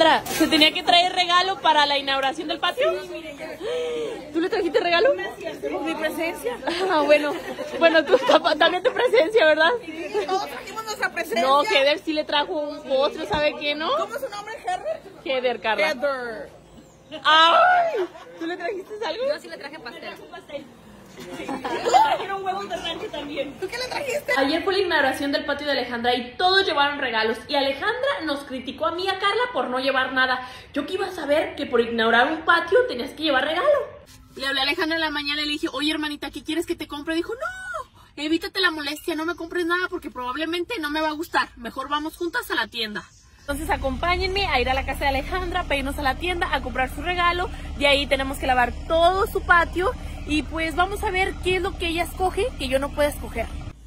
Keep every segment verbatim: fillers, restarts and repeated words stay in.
Sandra, ¿se tenía que traer regalo para la inauguración del patio? ¿Tú le trajiste regalo? Mi presencia. Ah, bueno, bueno, tú también tu presencia, ¿verdad? Sí, todos trajimos nuestra presencia. No, Heather sí le trajo un postre, ¿sabe qué, no? ¿Cómo es su nombre, Heather? Heather, Carla. Heather. ¡Ay! ¿Tú le trajiste algo? Yo sí le traje pastel. Sí. Trajeron huevos de rancho también. ¿Tú qué le trajiste? Ayer fue la inauguración del patio de Alejandra y todos llevaron regalos. Y Alejandra nos criticó a mí y a Carla por no llevar nada. Yo que iba a saber que por inaugurar un patio tenías que llevar regalo. Le hablé a Alejandra en la mañana y le dije, oye hermanita, ¿qué quieres que te compre? Dijo, no, evítate la molestia, no me compres nada porque probablemente no me va a gustar. Mejor vamos juntas a la tienda. Entonces acompáñenme a ir a la casa de Alejandra para irnos a la tienda a comprar su regalo. De ahí tenemos que lavar todo su patio y pues vamos a ver qué es lo que ella escoge que yo no puedo escoger.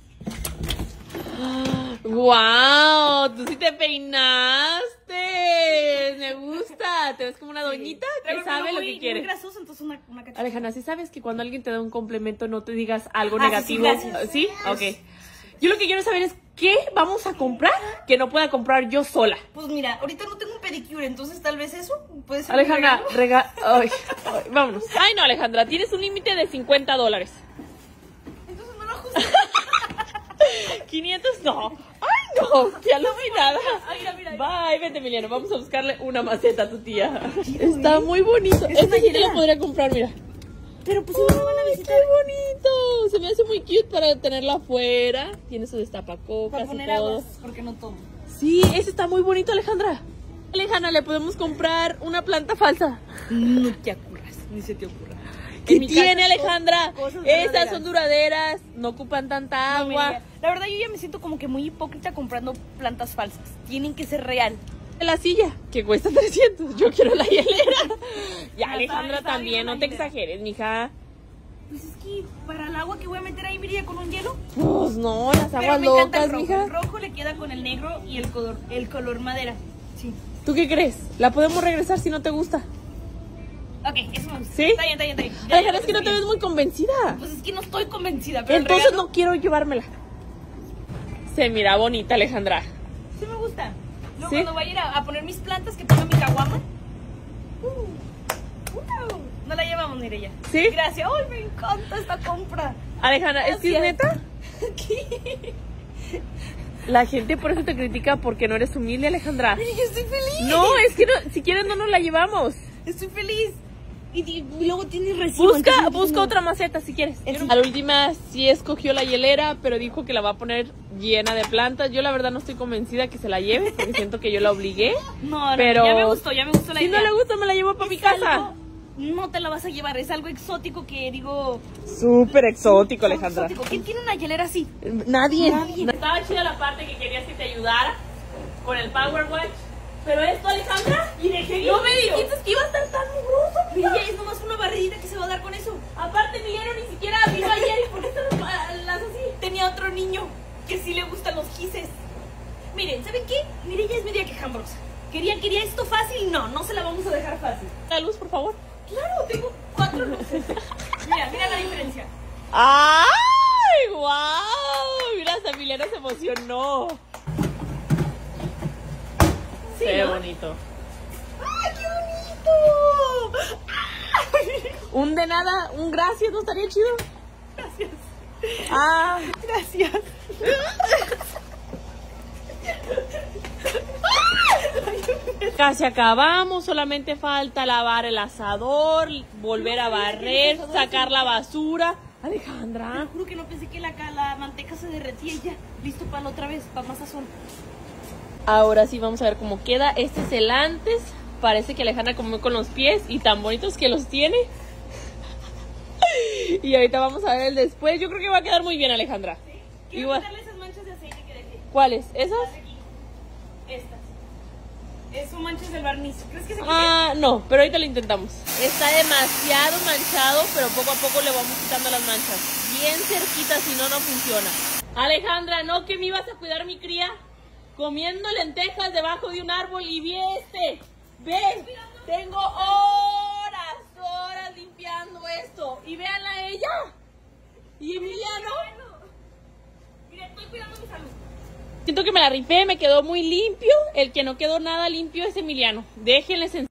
¡Wow! Tú sí te peinaste. Me gusta. Te ves como una doñita que sabe lo que quiere. Muy grasoso, entonces una, una cacheta. Alejandra, ¿sí sabes que cuando alguien te da un complemento no te digas algo Ah, negativo? sí, sí, gracias. ¿Sí? Ok. Yo lo que quiero saber es qué vamos a comprar que no pueda comprar yo sola. Pues mira, ahorita no tengo un pedicure, entonces tal vez eso puede ser. Alejandra, rega... Ay, ay, vámonos. Ay, no, Alejandra, tienes un límite de cincuenta dólares. Entonces no lo ajusto. quinientos, no. Ay, no, qué alucinada. Ay, mira, mira. Bye, vete, Emiliano, vamos a buscarle una maceta a tu tía. Está muy bonito. Este sí te lo podría comprar, mira. Pero pues no me van a ¡Ay, visitar. qué bonito! Se me hace muy cute para tenerlo afuera. Tiene su destapacocas Para y poner todo. aguas, porque no tomo. Sí, ese está muy bonito, Alejandra. Alejandra, le podemos comprar una planta falsa. No te ocurras, ni se te ocurra. ¿Qué En mi tiene, casa Alejandra? son cosas Estas duraderas. son duraderas, no ocupan tanta No me agua. digas. La verdad yo ya me siento como que muy hipócrita comprando plantas falsas. Tienen que ser real. La silla, que cuesta trescientos. Yo quiero la hielera. Ya, Está- Alejandra, está también, bien no la te hielera. exageres, mija. Pues es que para el agua que voy a meter ahí me iría con un hielo. Pues no, las Pero aguas me encanta locas, el rojo. mija. El rojo le queda con el negro y el color, el color madera. Sí. ¿Tú qué crees? ¿La podemos regresar si no te gusta? Ok, eso me gusta. ¿Sí? Está bien, está bien, está bien. Ya, Alejandra, ya, es que no te bien. ves muy convencida. Pues es que no estoy convencida, pero el Entonces regalo no quiero llevármela. Se mira bonita, Alejandra. sí me gusta. Luego ¿Sí? cuando vaya a ir a, a poner mis plantas, que ponga mi caguama. Uh, uh, no la llevamos, Mireya. ¿Sí? Gracias. Ay, me encanta esta compra. Alejandra, ¿es que es Gracias. neta? La gente por eso te critica porque no eres humilde, Alejandra. Ay, yo estoy feliz. No, es que no, si quieres no nos la llevamos. Estoy feliz. Y, y- y luego tiene recibo. Busca, entonces, busca no. otra maceta si quieres. El- A la última sí escogió la hielera, pero dijo que la va a poner llena de plantas. Yo la verdad no estoy convencida que se la lleve, porque siento que yo la obligué. No, no, Pero ya me gustó, ya me gustó la Si idea. no le gusta, me la llevo para mi Es casa. algo- no te la vas a llevar, es algo exótico que digo. Súper exótico, algo Alejandra. exótico. ¿Quién tiene una hielera así? Nadie. Nadie. Estaba chida la parte que querías que te ayudara con el Power Watch. Pero esto, Alejandra, y dejé no me dijiste que iba a estar tan mugroso. Mira, es nomás una barridita que se va a dar con eso. Aparte, Emiliano ni siquiera vino ayer. ¿Y por qué están las- las así? Tenía otro niño que sí le gustan los gises. Miren, ¿saben qué? Miren, ella es media quejambrosa. Quería, quería esto fácil. No, no se la vamos a dejar fácil. La luz, por favor. Claro, tengo cuatro luces. Mira, mira la diferencia. ¡Ay, wow! Mira, hasta Emiliano se emocionó. Sí, Se ve ¿no? bonito. ¡Ay, qué bonito! ¡Ay! Un de nada, un gracias, ¿no estaría chido? Gracias. Ah, Gracias. casi acabamos, solamente falta lavar el asador, volver a barrer, sacar la basura. Alejandra. Te juro que no pensé que la, la manteca se derretía y ya. Listo para la otra vez, para más sazón. Ahora sí vamos a ver cómo queda. Este es el antes. Parece que Alejandra comió con los pies y tan bonitos que los tiene. Y ahorita vamos a ver el después. Yo creo que va a quedar muy bien, Alejandra. ¿Sí? Quiero Igual. quitarle esas manchas de aceite que dejé. ¿Cuáles? ¿Esas? Las de aquí. Estas. Es son manchas del barniz. ¿Crees que se quite? Ah, no, pero ahorita lo intentamos. Está demasiado manchado, pero poco a poco le vamos quitando las manchas. Bien cerquita, si no, no funciona. Alejandra, ¿no que me ibas a cuidar mi cría? Comiendo lentejas debajo de un árbol y vi este. ¿Ves? Tengo horas, horas limpiando esto. Y véanla a ella. Y Emiliano. Mira, estoy cuidando mi salud. Siento que me la rifé, me quedó muy limpio. El que no quedó nada limpio es Emiliano. Déjenles en